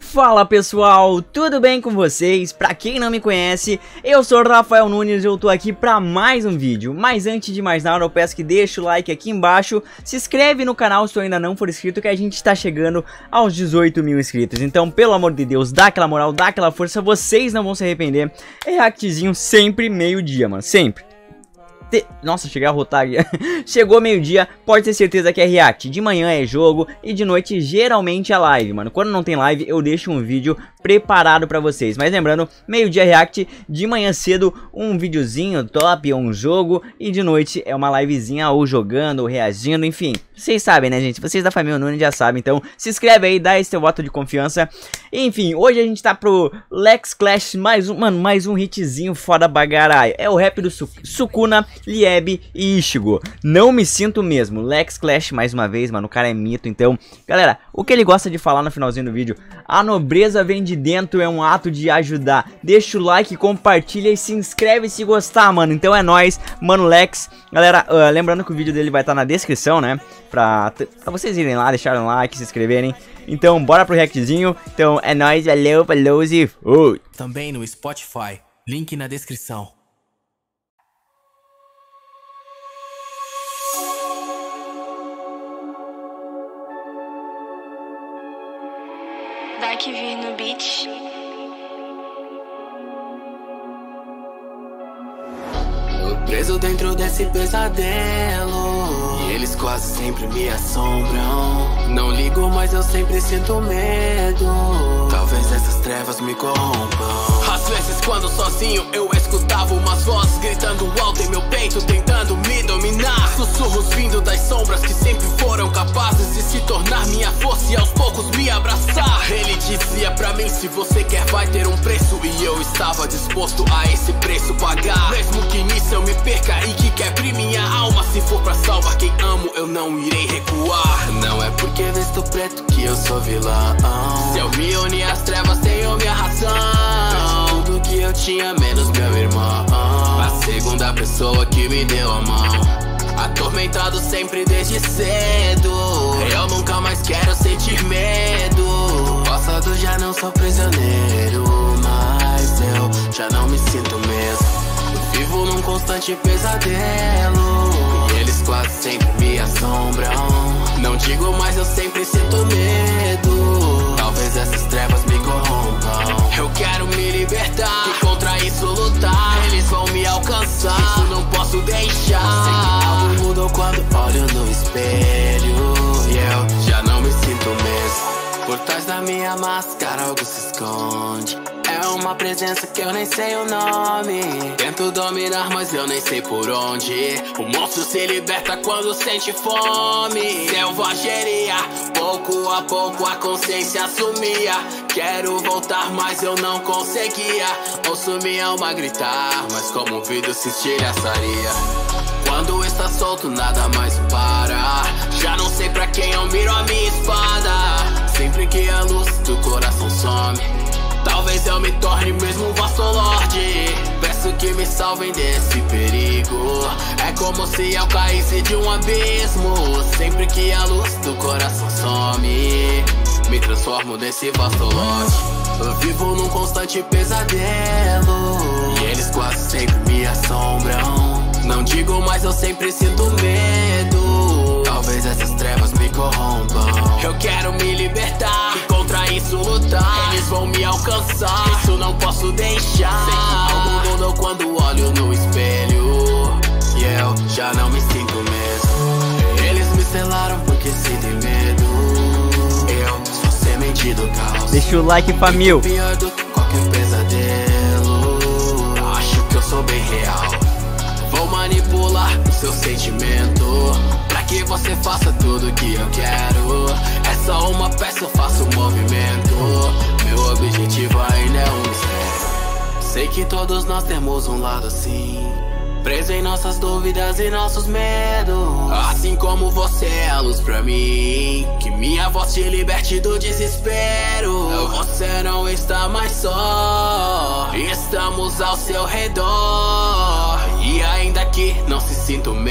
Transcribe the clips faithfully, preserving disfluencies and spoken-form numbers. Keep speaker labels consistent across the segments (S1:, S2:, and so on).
S1: Fala pessoal, tudo bem com vocês? Pra quem não me conhece, eu sou o Rafael Nunes e eu tô aqui pra mais um vídeo. Mas antes de mais nada, eu peço que deixe o like aqui embaixo, se inscreve no canal se tu ainda não for inscrito, que a gente tá chegando aos dezoito mil inscritos. Então, pelo amor de Deus, dá aquela moral, dá aquela força, vocês não vão se arrepender. É reactzinho sempre meio-dia, mano, sempre. Nossa, cheguei a rotar aqui. Chegou meio-dia, pode ter certeza que é react. De manhã é jogo e de noite geralmente é live, mano. Quando não tem live, eu deixo um vídeo preparado pra vocês. Mas lembrando, meio-dia é react, de manhã cedo um videozinho top ou um jogo. E de noite é uma livezinha ou jogando ou reagindo, enfim. Vocês sabem, né, gente? Vocês da família Nunes já sabem. Então se inscreve aí, dá esse teu voto de confiança. Enfim, hoje a gente tá pro Lex Clash, mais um, mano, mais um hitzinho foda bagarai. É o rap do Su Sukuna, Lieb e Ichigo. Não me sinto mesmo. Lex Clash mais uma vez, mano, o cara é mito. Então, galera, o que ele gosta de falar no finalzinho do vídeo: a nobreza vem de dentro, é um ato de ajudar. Deixa o like, compartilha e se inscreve se gostar, mano. Então é nóis, mano, Lex. Galera, uh, lembrando que o vídeo dele vai estar tá na descrição, né? Pra, pra vocês irem lá, deixarem um like, se inscreverem. Então, bora pro reactzinho. Então, é nóis, valeu, falou e fui.
S2: Também no Spotify, link na descrição.
S3: Daqui vir no beat.
S2: Preso dentro desse pesadelo, e eles quase sempre me assombram. Não ligo, mas eu sempre sinto medo. Talvez essas trevas me corrompam. Às vezes quando sozinho eu escutava umas vozes gritando alto em meu peito, tentando me dominar. Sussurros vindo das sombras que sempre foram capazes de se tornar minha força e aos poucos me abraçar. Ele dizia pra mim: se você quer vai ter um preço, e eu estava disposto a esse preço pagar. Mesmo que nisso eu me perca e que quebre minha alma, se for pra salvar quem amo, eu não irei recuar. Não é porque visto preto que eu sou vilão. Se eu me unir às trevas, tenho minha razão. Perdi tudo que eu tinha, menos meu irmão. A segunda pessoa que me deu a mão. Atormentado sempre desde cedo, eu nunca mais quero sentir medo. Do passado já não sou prisioneiro, mas eu já não me sinto mesmo. Eu vivo num constante pesadelo, e eles quase sempre me assombram. Não digo, mas eu sempre sinto medo. Talvez essas trevas me corrompam. Eu quero me libertar e contra isso lutar. Eles vão me alcançar, isso não posso deixar. Sei que algo mudou quando olho no espelho, e eu já não me sinto mesmo. Por trás da minha máscara algo se esconde. É uma presença que eu nem sei o nome. Tento dominar, mas eu nem sei por onde. O monstro se liberta quando sente fome. Selvageria, pouco a pouco a consciência assumia. Quero voltar, mas eu não conseguia. Ouço minha alma gritar, mas como um vidro se estilhaçaria. Quando está solto, nada mais para. Já não sei pra quem eu miro a minha espada. Sempre que a luz do coração some, talvez eu me torne mesmo um vasto lorde. Peço que me salvem desse perigo. É como se eu caísse de um abismo. Sempre que a luz do coração some, me transformo nesse vasto lorde. Eu vivo num constante pesadelo, e eles quase sempre me assombram. Não digo, mas eu sempre sinto medo. Talvez essas trevas me corrompam. Eu quero me libertar e contra isso lutar. Eles vão me alcançar, isso não posso deixar. Sei que algo mudou quando olho no espelho, e eu já não me sinto mesmo. Eles me selaram porque sentem medo. Eu sou semente do caos.
S1: Deixa o like, família.
S2: Pior do que qualquer pesadelo. Acho que eu sou bem real. Vou manipular o seu sentimento, pra que você faça tudo que eu quero. É só uma peça, eu faço um movimento. Meu objetivo ainda é um mistério. Sei que todos nós temos um lado assim, preso em nossas dúvidas e nossos medos. Assim como você é a luz pra mim, que minha voz te liberte do desespero. Você não está mais só, estamos ao seu redor. E ainda que não se sinta o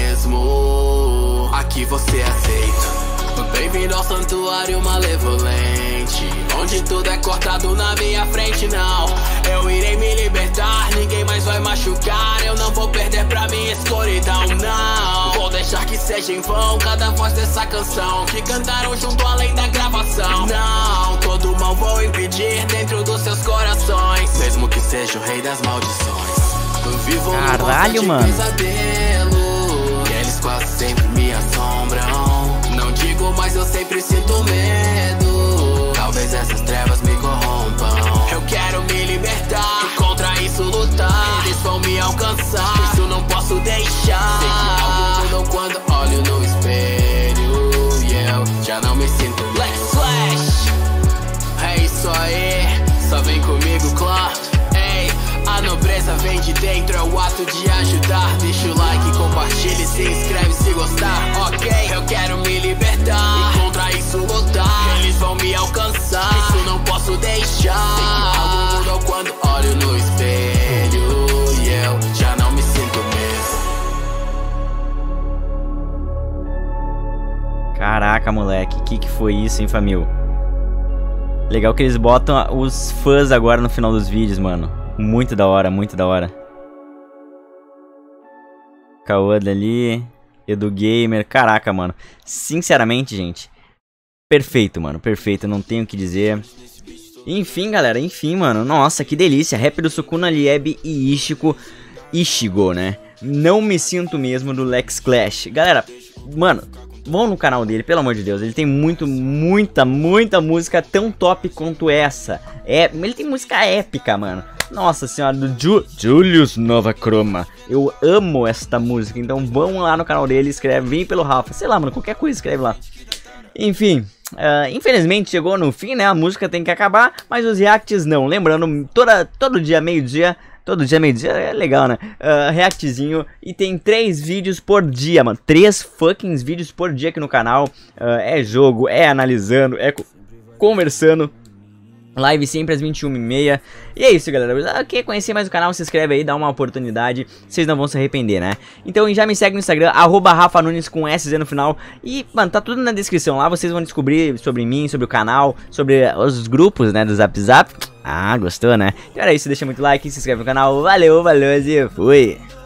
S2: mesmo, aqui você aceita. Bem-vindo ao santuário malevolente, onde onde tudo é cortado na minha frente, não. Eu irei me libertar, ninguém mais vai machucar. Eu não vou perder pra minha escuridão, não. Vou deixar que seja em vão cada voz dessa canção que cantaram junto além da gravação. Não, todo mal vou impedir dentro dos seus corações, mesmo que seja o rei das maldições. Eu vivo
S1: Caralho, mano.
S2: Pesadelo, e eles quase sempre me assombram. Não digo, mas eu sempre sinto medo. Talvez essas trevas me corrompam. Eu quero me libertar e contra isso lutar. Eles vão me alcançar, isso não posso deixar. Sei que algo mudou quando olho no espelho e eu já não me sinto Black Flash. É isso aí, só vem comigo, clã. A nobreza vem de dentro, é o ato de ajudar. Deixa o like, compartilha e se inscreve se gostar, ok? Eu quero me libertar e contra isso lutar. Eles vão me alcançar, isso não posso deixar. Sei que algo mudou quando olho no espelho e eu já não me sinto mesmo.
S1: Caraca, moleque, que que foi isso, hein, família? Legal que eles botam os fãs agora no final dos vídeos, mano. Muito da hora, muito da hora. Cauã ali, Edu Gamer, caraca, mano. Sinceramente, gente, perfeito, mano, perfeito, não tenho o que dizer. Enfim, galera, enfim, mano, nossa, que delícia. Rap do Sukuna, Lieb e Ichigo, Ichigo, né? Não me sinto mesmo do Lex Clash. Galera, mano, vão no canal dele, pelo amor de Deus. Ele tem muito, muita, muita música tão top quanto essa. É, ele tem música épica, mano. Nossa senhora, do Ju, Julius Nova Chroma. Eu amo esta música, então vão lá no canal dele, escreve, vem pelo Rafa, sei lá, mano, qualquer coisa escreve lá. Enfim, uh, infelizmente chegou no fim, né, a música tem que acabar, mas os reacts não. Lembrando, toda, todo dia, meio-dia, todo dia, meio-dia, é legal, né, uh, reactzinho, e tem três vídeos por dia, mano, três fucking vídeos por dia aqui no canal. Uh, é jogo, é analisando, é co conversando. Live sempre às vinte e uma e meia. E é isso, galera. Quer conhecer mais o canal, se inscreve aí, dá uma oportunidade. Vocês não vão se arrepender, né? Então já me segue no Instagram, arroba Rafa Nunes com S Z no final. E, mano, tá tudo na descrição lá. Vocês vão descobrir sobre mim, sobre o canal, sobre os grupos, né, do Zap Zap. Ah, gostou, né? Então era isso, deixa muito like, se inscreve no canal. Valeu, valeu e fui!